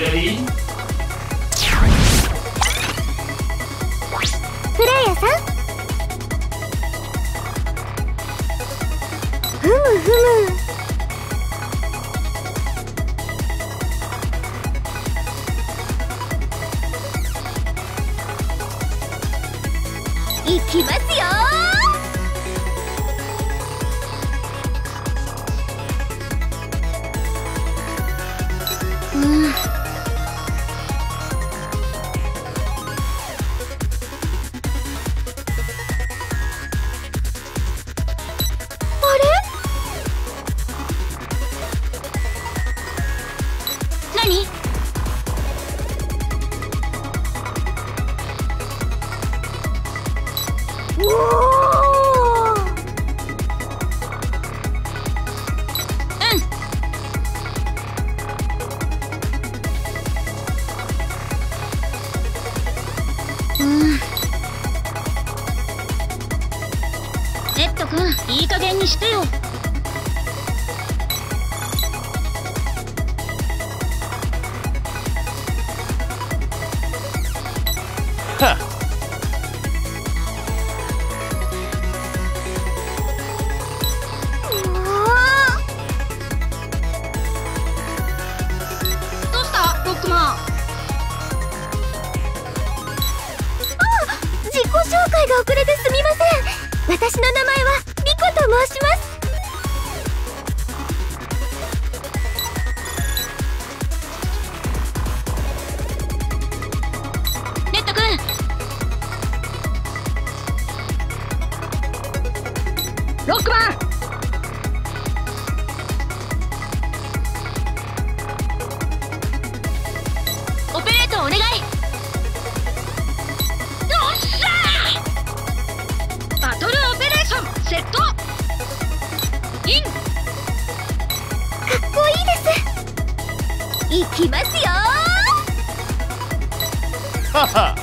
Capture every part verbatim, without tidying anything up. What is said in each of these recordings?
Ready? フレイヤさん、ふむふむ。いきますよ。うん。何？おお。うん。うん。レッド君、いい加減にしてよ。 はっ。 どうしたロックマン。あ、自己紹介が遅れてすみません。私の名前はリコと申します。レッド君、ロックマン。オペレートお願い。よっしゃー。バトルオペレーションセットイン。かっこいいです。いきますよ。 はは。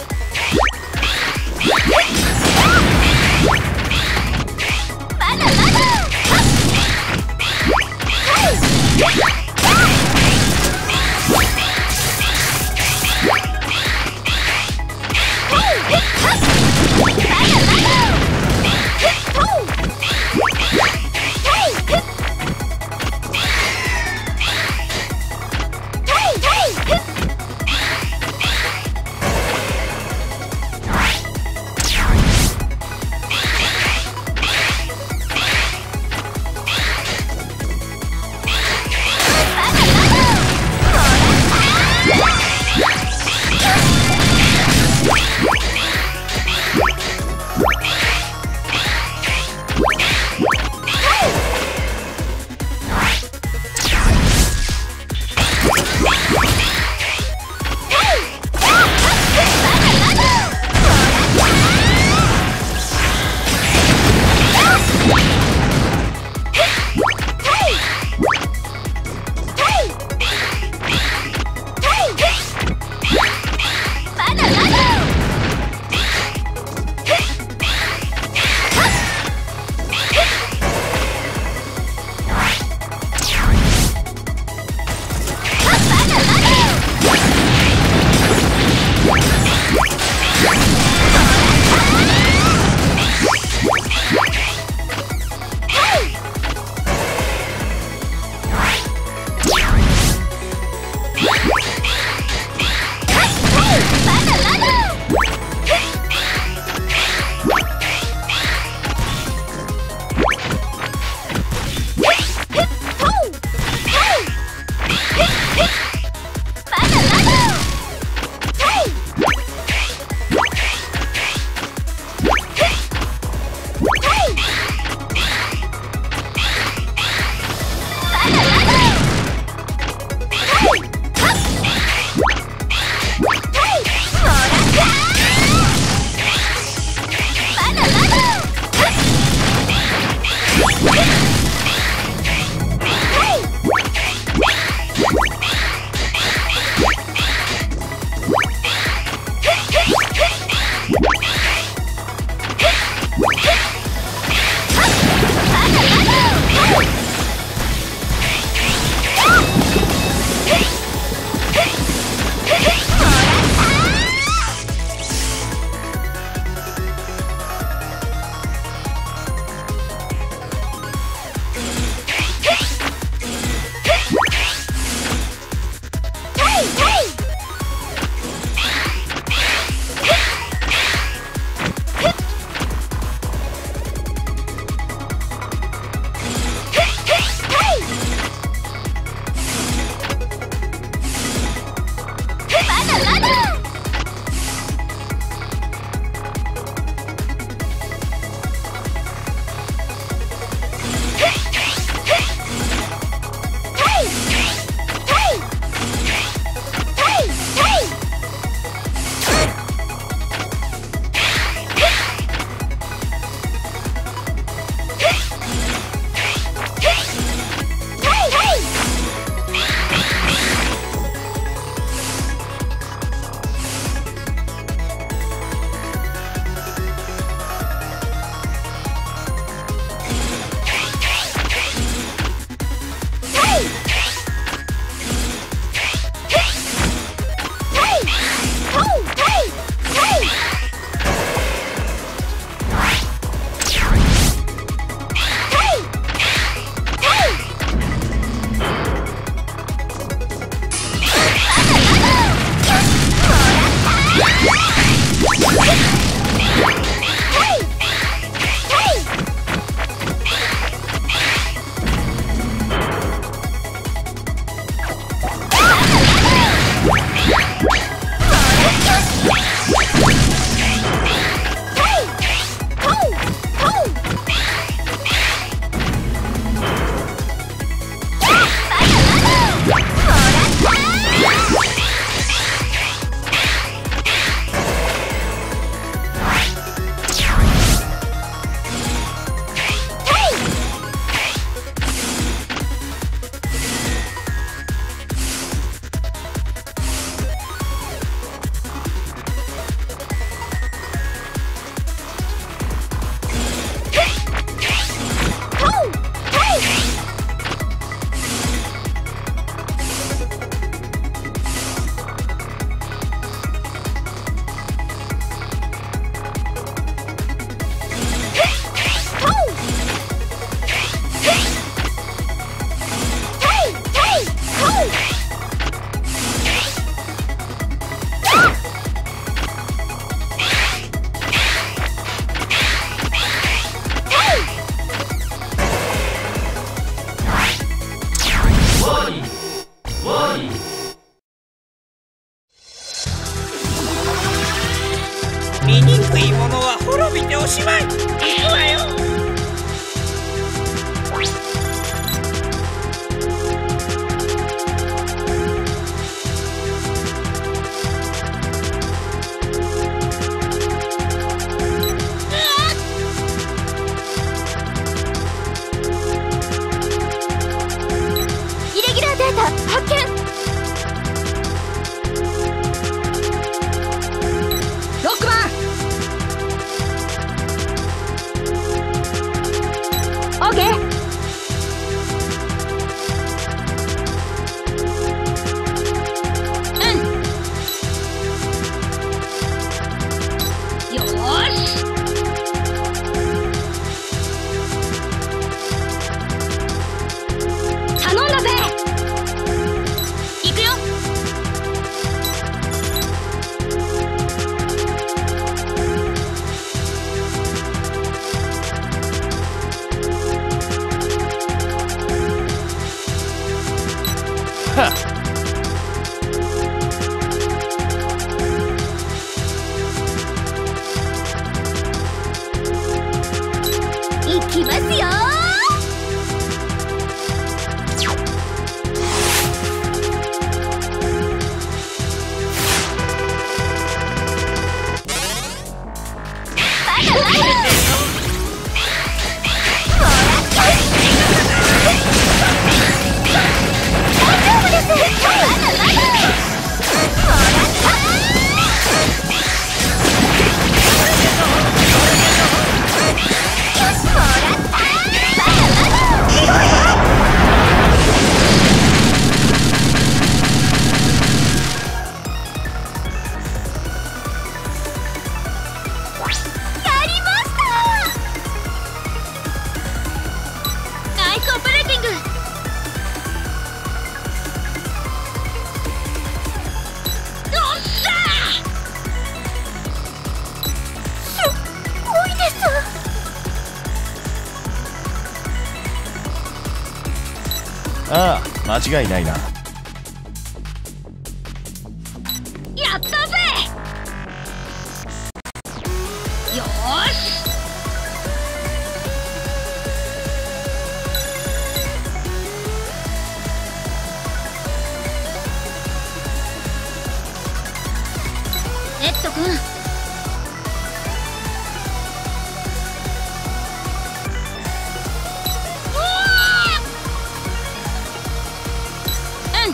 まだまだ。 者は滅びておしまい。行くわよ。 イレギュラーデータ発見。ロックマンオーケー。うんよーし。頼んだぜ。行くよ。 はっ行きますよ。ナイスオペレーティング。よっしゃー。すっごいです。 ああ、間違いないな。 やったぜ。よーし。レッド君。うん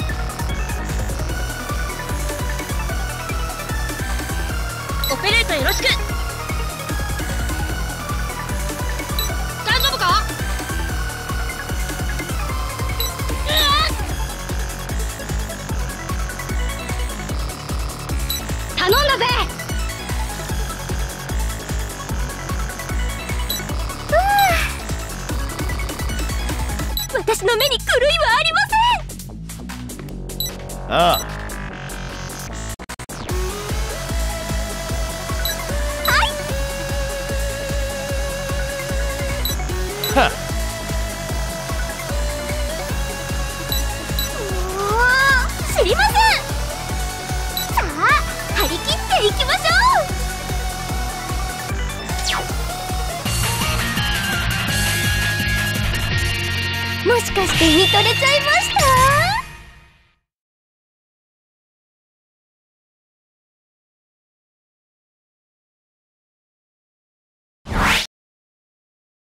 オペレートよろしく。大丈夫か。頼んだぜ。私の目に狂いはありません。 ああ、はっおー、知りません。さあ張り切っていきましょう。もしかして見とれちゃいました？